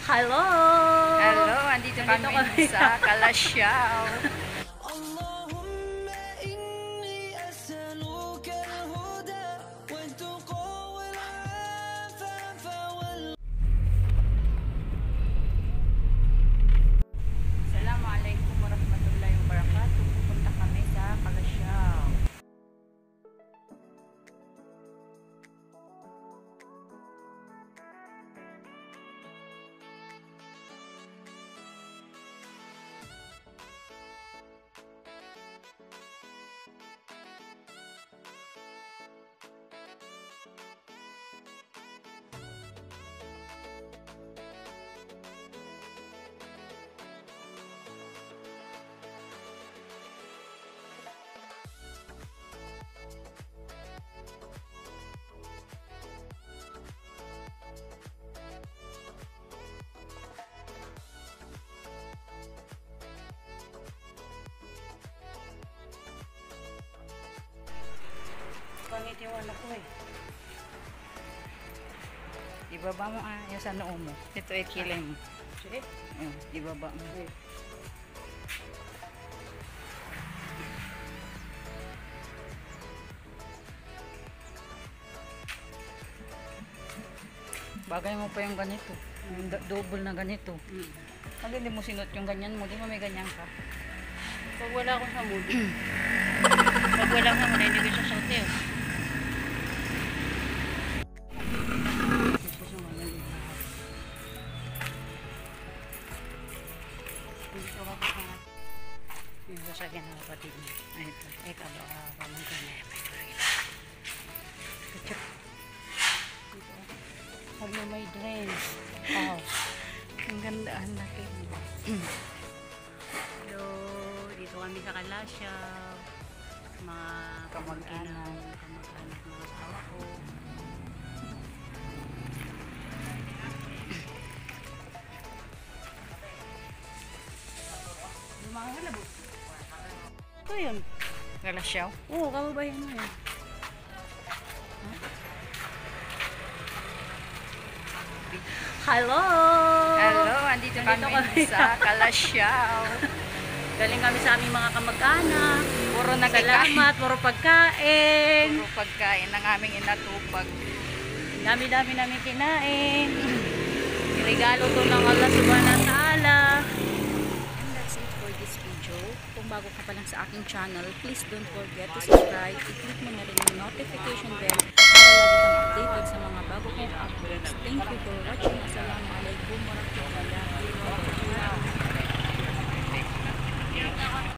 Hello! Hello, andito kami sa Kalasyaw. Assalamualaikum warahmatullahi wabarakatuh. Pupunta kami sa Kalasyaw. Pangit yung anak ko eh. Ibaba mo yung sa noo mo. Ito ay kilay mo. Sige? Ibaba mo. Bagay mo pa yung ganito. Yung double na ganito. Pag hindi mo sinot yung ganyan mo, di mo may ganyan ka. Pag wala ko sa mood. Pag wala ka mo na hindi ko sasot yun. Yung sasakyan ng kapatid niya. Ay, ito. Ikaw baka pamangkin na yan. Pag na may drains. Oh. Ang ganda ang laki. Hello! Dito kami sa Kalasyaw. Mga Kamag-anak. Kamag-anak ng asawa ko. Yung mga halabo. Ito yun. Kalasyaw? Oo, kababayan mo yun. Hello! Hello, andito kami sa Kalasyaw. Galing kami sa aming mga kamag-anak. Puro nagkakain. Salamat, puro pagkain. Puro pagkain ng aming inatupag. Dami-dami namin kinain. Regalo to ng Allah Subhanahu wa Ta'ala. And that's it for this video. Kung bago ka pa lang sa aking channel, please don't forget to subscribe. I-click mo na rin yung notification bell para lagi kang updated sa mga bago kong uploads. Thank you for watching. Assalamualaikum.